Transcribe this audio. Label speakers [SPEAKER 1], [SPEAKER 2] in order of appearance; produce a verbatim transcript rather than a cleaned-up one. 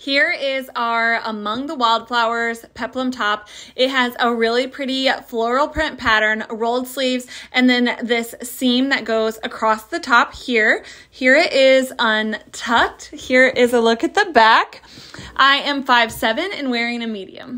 [SPEAKER 1] Here is our Among the Wildflowers Peplum top. It has a really pretty floral print pattern, rolled sleeves, and then this seam that goes across the top here. Here it is untucked. Here is a look at the back. I am five seven and wearing a medium.